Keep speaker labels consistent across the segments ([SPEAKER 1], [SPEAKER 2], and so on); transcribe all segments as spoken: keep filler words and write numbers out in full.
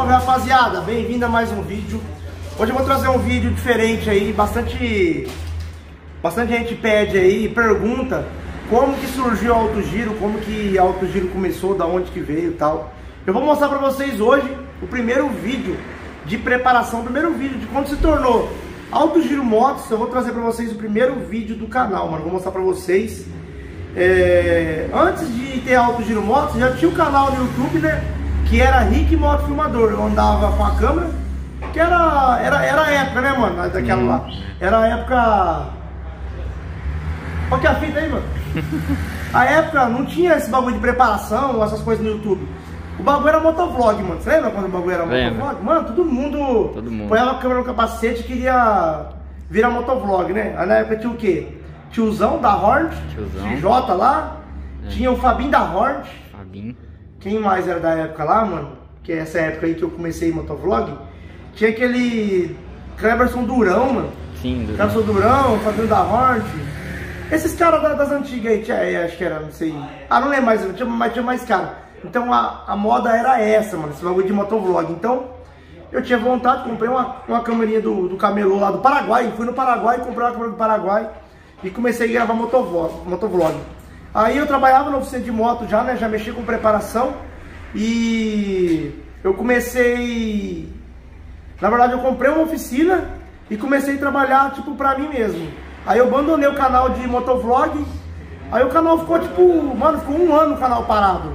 [SPEAKER 1] salve, rapaziada! Bem-vindo a mais um vídeo. Hoje eu vou trazer um vídeo diferente aí, bastante bastante gente pede aí, pergunta como que surgiu o Alto Giro, como que o Alto Giro começou, da onde que veio e tal. Eu vou mostrar pra vocês hoje o primeiro vídeo de preparação, o primeiro vídeo de quando se tornou Alto Giro Motos. Eu vou trazer pra vocês o primeiro vídeo do canal, mano. Vou mostrar pra vocês. É... Antes de ter Alto Giro Motos, já tinha um canal no YouTube, né? Que era Rick Moto Filmador. Eu andava com a câmera, que era, era, era a época, né, mano? Daquela hum. lá. Era a época. Olha que a fita aí, mano. A época não tinha esse bagulho de preparação, essas coisas no YouTube. O bagulho era motovlog, mano. Você lembra quando o bagulho era Lembra. motovlog? Mano, todo mundo, todo mundo põe a câmera no capacete e queria virar motovlog, né? Aí na época tinha o quê? Tiozão da Hornet, Tiozão. X J lá. É. Tinha o Fabinho da Hornet. Fabinho. Quem mais era da época lá, mano? Que é essa época aí que eu comecei motovlog. Tinha aquele Cleberson Durão, mano. Sim, Durão. Cleberson Durão, Fabinho da Hornet. Esses caras das antigas aí, tinha, acho que era, não sei. Ah, não lembro mais, tinha, mas tinha mais cara. Então a, a moda era essa, mano, esse bagulho de motovlog. Então eu tinha vontade, comprei uma, uma câmerinha do, do camelô lá do Paraguai. Fui no Paraguai, comprei uma câmera do Paraguai e comecei a gravar motovlog, motovlog. Aí eu trabalhava na oficina de moto já, né, já mexia com preparação. E eu comecei... Na verdade eu comprei uma oficina e comecei a trabalhar, tipo, pra mim mesmo. Aí eu abandonei o canal de motovlog. Aí o canal ficou, tipo, mano, ficou um ano o canal parado.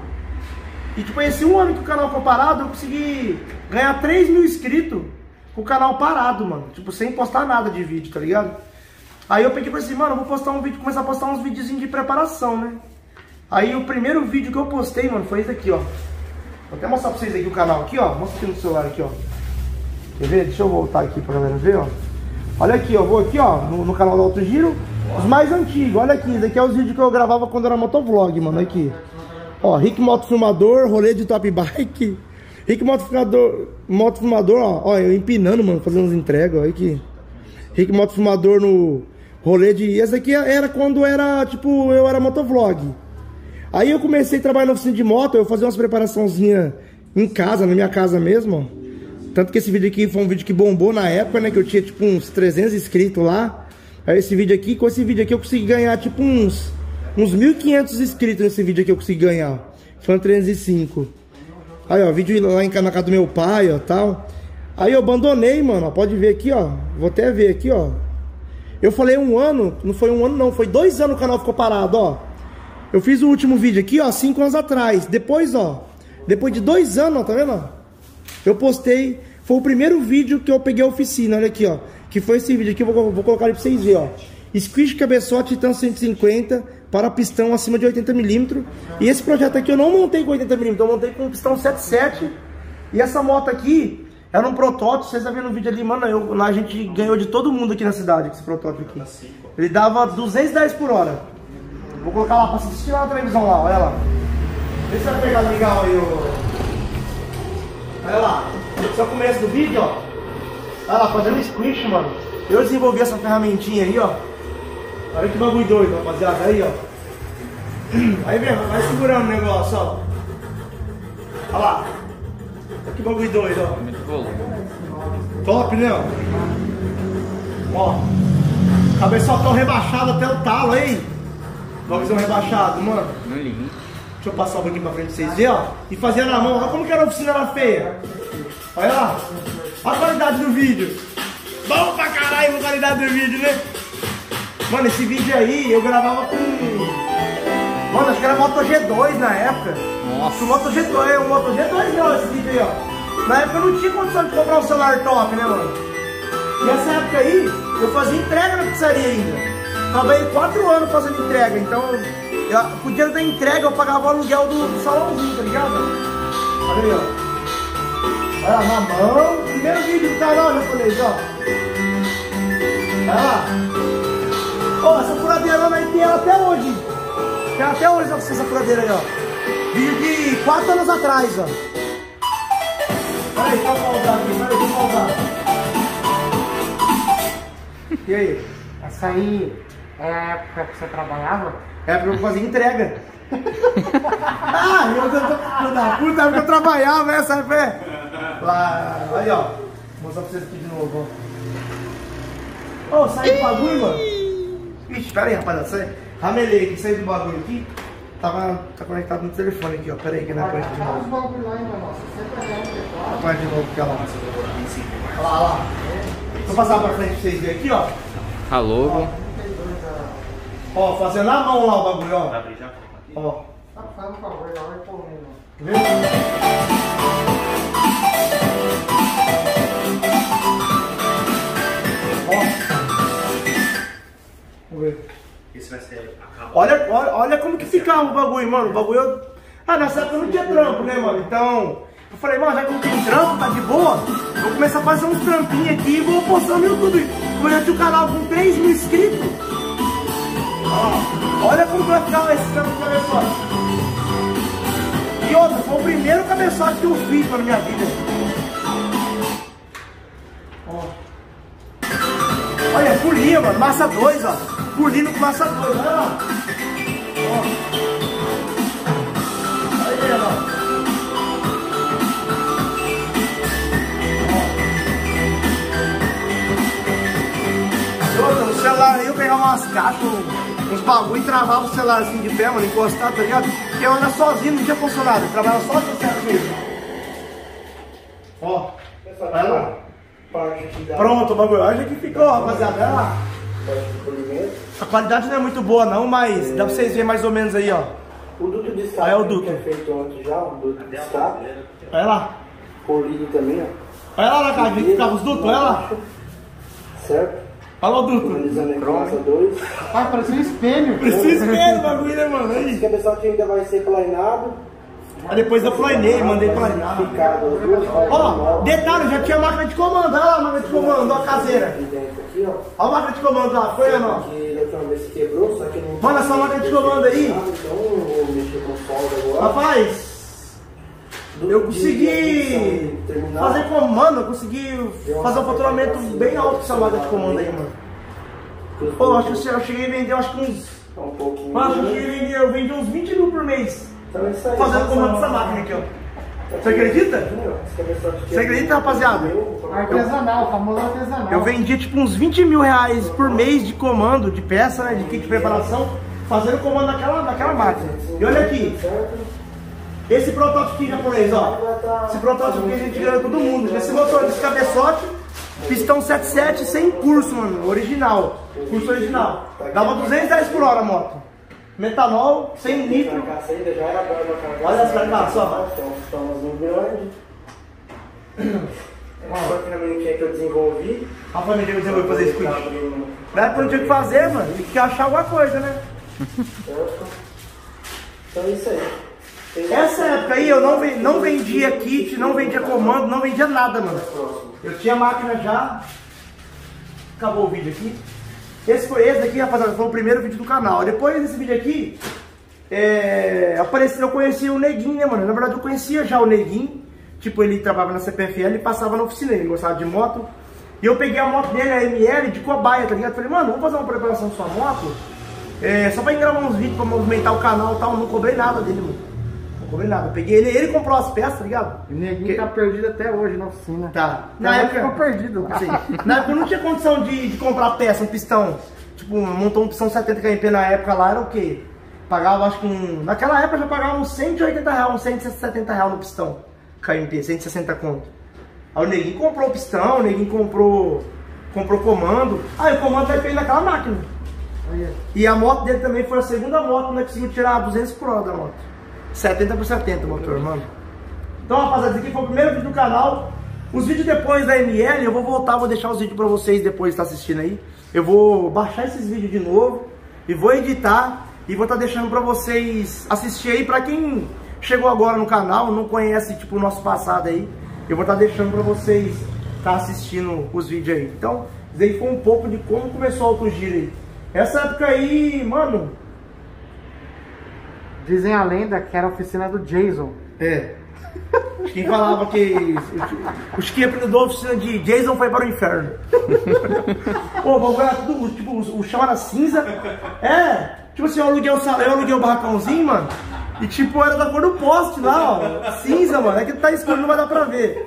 [SPEAKER 1] E tipo, esse um ano que o canal ficou parado, eu consegui ganhar três mil inscritos com o canal parado, mano. Tipo, sem postar nada de vídeo, tá ligado? Aí eu peguei e falei assim, mano, eu vou postar um vídeo, começar a postar uns videozinhos de preparação, né? Aí o primeiro vídeo que eu postei, mano, foi esse aqui, ó. Vou até mostrar pra vocês aqui o canal aqui, ó. Mostra aqui no celular aqui, ó. Quer ver? Deixa eu voltar aqui pra galera ver, ó. Olha aqui, ó. Vou aqui, ó, no, no canal do Alto Giro. Os mais antigos, olha aqui. Esse aqui é os vídeos que eu gravava quando era motovlog, mano. Aqui. Ó, Rick Moto Filmador, rolê de top bike. Rick Moto Filmador, Moto Filmador, ó, ó, eu empinando, mano, fazendo as entregas, ó, aqui. Rick Moto Filmador no rolê de... Essa aqui era quando era, tipo, eu era motovlog. Aí eu comecei a trabalhar na oficina de moto, eu fazia umas preparaçãozinhas em casa, na minha casa mesmo, ó. Tanto que esse vídeo aqui foi um vídeo que bombou na época, né, que eu tinha, tipo, uns trezentos inscritos lá. Aí esse vídeo aqui, com esse vídeo aqui eu consegui ganhar, tipo, uns... Uns mil e quinhentos inscritos nesse vídeo aqui eu consegui ganhar. Foi um trezentos e cinco. Aí, ó, vídeo lá em, na casa do meu pai, ó, tal. Aí eu abandonei, mano, ó, pode ver aqui, ó. Vou até ver aqui, ó. Eu falei um ano, não foi um ano não, foi dois anos o canal ficou parado, ó. Eu fiz o último vídeo aqui, ó, cinco anos atrás. Depois, ó, depois de dois anos, ó, tá vendo, ó? Eu postei, foi o primeiro vídeo que eu peguei a oficina, olha aqui, ó. Que foi esse vídeo aqui, eu vou, vou colocar ali pra vocês verem, ó. Squish cabeçote Titan cento e cinquenta para pistão acima de oitenta milímetros. E esse projeto aqui eu não montei com oitenta milímetros, eu montei com pistão setenta e sete. E essa moto aqui era um protótipo, vocês estão vendo no vídeo ali, mano, eu, a gente ganhou de todo mundo aqui na cidade, esse protótipo aqui. Ele dava duzentos e dez por hora. Vou colocar lá para assistir lá na televisão lá, olha lá. Vê se vai pegar legal aí, ó. Olha lá, esse é o começo do vídeo, ó. Olha lá, fazendo squish, mano. Eu desenvolvi essa ferramentinha aí, ó. Olha que bagulho doido, rapaziada, aí, ó. Aí, vem, vai segurando o negócio, ó. Olha lá. Olha que bagulho doido, ó. Top, né, ó. Ó. Cabeçotão rebaixado até o talo, aí. Bagulhozão rebaixado, mano. No limite. Deixa eu passar um pouquinho pra frente pra vocês verem, ó. E fazia na mão, olha como que era a oficina, era feia. Olha lá. Olha a qualidade do vídeo. Bom pra caralho a qualidade do vídeo, né? Mano, esse vídeo aí eu gravava com... Mano, acho que era Moto G dois na época. Nossa. O Moto G dois, é um Moto G dois não, esse vídeo aí, ó. Na época eu não tinha condição de comprar um celular top, né, mano? E nessa época aí, eu fazia entrega na pizzaria ainda. Trabalhei quatro anos fazendo entrega, então... Eu, com o dinheiro da entrega eu pagava o aluguel do, do salãozinho, tá ligado? Olha aí, ó. Olha lá, na mão. Primeiro vídeo do canal, japonês, ó. Olha lá. Ó, essa furadeirona aí tem ela até hoje. Tem até hoje essa furadeira aí, ó. Vídeo de quatro anos atrás, ó. Peraí, deixa eu pausar aqui, peraí, deixa eu pausar. E aí?
[SPEAKER 2] Essa aí é a época que você trabalhava?
[SPEAKER 1] É a época que eu fazia entrega. Ah, eu tô da puta, porque eu trabalhava essa época. Lá, aí, ó. Vou mostrar pra vocês aqui de novo, ó. Ô, oh, sai do bagulho, mano. Ixi, pera aí, rapaziada. Sai. Ramelei aqui, saí do bagulho aqui. Tava, tá conectado no telefone aqui, ó. Pera aí que não é conectado de novo. Tá conectado de novo aqui, ó. Olha lá, olha lá. Vou passar pra frente pra vocês verem aqui, ó.
[SPEAKER 3] Alô.
[SPEAKER 1] Ó, ó, fazendo na mão lá o bagulho, ó. Ó.
[SPEAKER 2] Tá fazendo um favor, já vai correndo.
[SPEAKER 1] Viu? Vamos ver.
[SPEAKER 4] Esse vai ser a capa.
[SPEAKER 1] Olha, olha, olha como que ficava o bagulho, mano. O bagulho. Ah, nessa época não tinha trampo, né, mano? Então, eu falei, mano, já que não tem trampo, tá de boa, vou começar a fazer uns trampinhos aqui e vou postar no YouTube. Como eu já tinha o canal com três mil inscritos. Ó, olha como vai ficar esse trampo de cabeçote. E outra, foi o primeiro cabeçote que eu fiz pra minha vida. Ó. Olha, pulinho, mano, massa dois, ó. Pulindo com massa dois, olha lá. Ó. Aí, ó. Ó. Outra, no celular aí eu pegava umas caixas, uns bagulho e travava o celular assim de pé, mano, encostado, tá ligado? Porque eu anda sozinho, não tinha funcionário, eu trabalhava só de certo. Ó, olha lá. Pronto, o bagulho. Olha que ficou, rapaziada. Olha lá. A qualidade não é muito boa não, mas é. Dá pra vocês verem mais ou menos aí, ó.
[SPEAKER 5] O duto de escape
[SPEAKER 1] aí é o duto.
[SPEAKER 5] Que é feito antes já, o duto de escape.
[SPEAKER 1] Olha lá.
[SPEAKER 5] Polido também, ó.
[SPEAKER 1] Olha lá na cara que ficava os dutos, olha lá.
[SPEAKER 5] Certo?
[SPEAKER 1] Olha o duto.
[SPEAKER 5] Analisando aqui massa dois.
[SPEAKER 2] Rapaz, parece um espelho.
[SPEAKER 1] Precisa espelho o bagulho, né, mano? Aí.
[SPEAKER 5] Esse cabeçote ainda vai ser planeado.
[SPEAKER 1] Aí depois eu planei, mandei planear. Ó, detalhe, já tinha máquina de comando. Olha lá a máquina de comando, ó, caseira. Olha a máquina de comando lá, foi ou não? Mano, essa máquina de comando aí. Rapaz, eu consegui fazer comando, eu consegui fazer um faturamento bem alto com essa máquina de comando aí, mano. Pô, acho que eu cheguei a vender, acho que uns. Mano, acho que eu vendi, eu vendi uns vinte mil por mês. Fazendo comando dessa máquina aqui, ó. Você acredita? Você acredita, rapaziada?
[SPEAKER 2] Artesanal, famoso artesanal.
[SPEAKER 1] Eu vendia tipo uns vinte mil reais por mês de comando, de peça, né? De kit de preparação, fazendo comando daquela, daquela máquina. E olha aqui. Esse protótipo aqui japonês, ó. Esse protótipo aqui a gente ganhou todo mundo. Esse motor desse cabeçote, pistão sete sete sem curso, mano. Original. Curso original. Dava duzentos e dez por hora a moto. Metanol, sem nitro. Olha as carcaças, só.
[SPEAKER 5] Uma ferramentinha que eu desenvolvi.
[SPEAKER 1] A família que eu desenvolvi fazer isso. Na época não tinha o que fazer, mano. Tinha que achar alguma coisa, né?
[SPEAKER 5] Então é isso aí.
[SPEAKER 1] Essa época aí eu não, não vendia kit, não vendia comando, não vendia nada, mano. Eu tinha máquina já. Acabou o vídeo aqui. Esse foi esse daqui, rapaziada, foi o primeiro vídeo do canal. Depois desse vídeo aqui, é, apareceu, eu conheci o Neguinho, né, mano? Na verdade eu conhecia já o Neguinho. Tipo, ele trabalhava na C P F L e passava na oficina, ele gostava de moto. E eu peguei a moto dele, a M L, de cobaia, tá ligado? Falei, mano, vamos fazer uma preparação de sua moto, é, só pra gravar uns vídeos, pra movimentar o canal e tal. Não cobrei nada dele, mano. Não cobrei nada. Peguei ele, ele comprou as peças, tá ligado?
[SPEAKER 2] O Neguinho
[SPEAKER 1] que...
[SPEAKER 2] tá perdido até hoje na oficina.
[SPEAKER 1] Tá.
[SPEAKER 2] Na, na época ficou perdido.
[SPEAKER 1] Assim, na época eu não tinha condição de, de comprar peça, um pistão. Tipo, montou um pistão setenta km na época lá, era o quê? Pagava, acho que um... Naquela época eu já pagava uns cento e oitenta reais, uns cento e setenta reais no pistão. K M P, cento e sessenta conto. Aí o Neguinho comprou o pistão, o Neguinho comprou... Comprou comando. Aí o comando vai feito naquela máquina. E a moto dele também foi a segunda moto, né? Conseguiu tirar duzentos por hora da moto. setenta por setenta o motor, mano. Então, rapaziada, esse aqui foi o primeiro vídeo do canal. Os vídeos depois da M L, eu vou voltar, vou deixar os vídeos pra vocês depois de estar assistindo aí. Eu vou baixar esses vídeos de novo e vou editar e vou estar deixando pra vocês assistir aí. Pra quem chegou agora no canal, não conhece tipo o nosso passado aí, eu vou estar deixando pra vocês estar assistindo os vídeos aí. Então, isso aí foi um pouco de como começou o autogiro aí. Essa época aí, mano...
[SPEAKER 2] Dizem a lenda que era a oficina do Jason.
[SPEAKER 1] É. Quem falava que o Chiquinho aprendeu a oficina de Jason foi para o inferno. Pô, o bagulho era tudo, tipo, o chão era cinza. É, tipo assim, eu aluguei o, eu aluguei o barracãozinho, mano. E tipo, era da cor do poste lá, ó. Cinza, mano. É que tá escuro, não vai dar pra ver.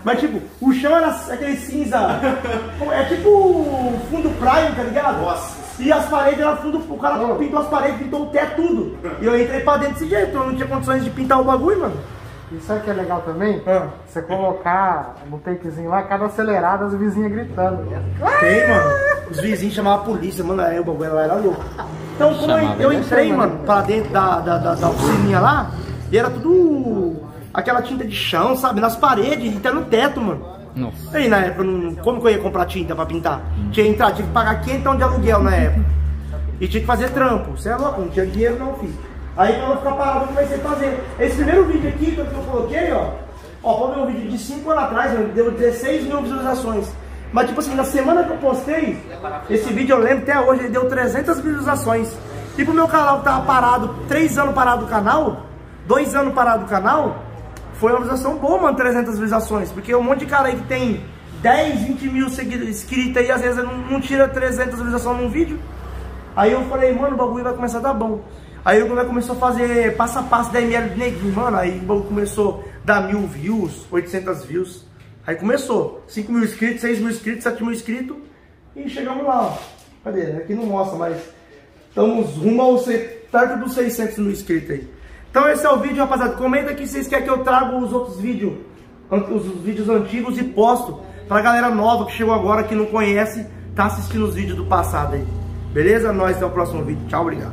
[SPEAKER 1] Mas tipo, o chão era aquele cinza. É tipo fundo praia, tá ligado?
[SPEAKER 4] Nossa.
[SPEAKER 1] E as paredes eram fundo. O cara pintou as paredes, pintou o teto, tudo. E eu entrei pra dentro desse jeito, eu não tinha condições de pintar o bagulho, mano.
[SPEAKER 2] Isso aí que é legal também,
[SPEAKER 1] Ah.
[SPEAKER 2] você colocar no takezinho lá, cada acelerada as vizinhas gritando.
[SPEAKER 1] Tem, mano. Os vizinhos chamavam a polícia, mano. Aí o bagulho lá era louco. Então, como eu, eu entrei, mano, pra dentro da, da, da, da oficininha lá, e era tudo aquela tinta de chão, sabe? Nas paredes, e até no teto, mano.
[SPEAKER 3] Nossa.
[SPEAKER 1] Aí na época, não, como que eu ia comprar tinta pra pintar? Tinha que entrar, tinha que pagar quinhentão de aluguel na época. E tinha que fazer trampo. Você é louco, não tinha dinheiro não, filho. Aí pra não ficar parado, eu comecei a fazer. Esse primeiro vídeo aqui que eu coloquei, ó. Ó, pode ver um vídeo de cinco anos atrás, mano, deu dezesseis mil visualizações. Mas tipo assim, na semana que eu postei, esse vídeo eu lembro até hoje, ele deu trezentas visualizações. E pro meu canal que tava parado, três anos parado do canal, dois anos parado do canal, foi uma visualização boa, mano, trezentas visualizações. Porque um monte de cara aí que tem dez, vinte mil inscritos aí, às vezes não, não tira trezentas visualizações num vídeo. Aí eu falei, mano, o bagulho vai começar a dar bom. Aí o moleque começou a fazer passo a passo da M L de neguinho, mano. Aí o bagulho começou a dar mil views, oitocentas views. Aí começou, cinco mil inscritos, seis mil inscritos, sete mil inscritos. E chegamos lá, ó. Cadê? Aqui não mostra, mas estamos rumo ao perto dos seiscentos mil inscritos aí. Então esse é o vídeo, rapaziada. Comenta aqui se vocês querem que eu traga os outros vídeos, os vídeos antigos e posto pra galera nova que chegou agora, que não conhece, tá assistindo os vídeos do passado aí. Beleza? Nós até o próximo vídeo. Tchau, obrigado.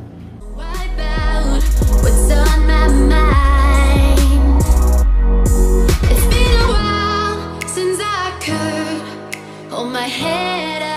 [SPEAKER 6] What's on my mind? It's been a while since I could hold my head up.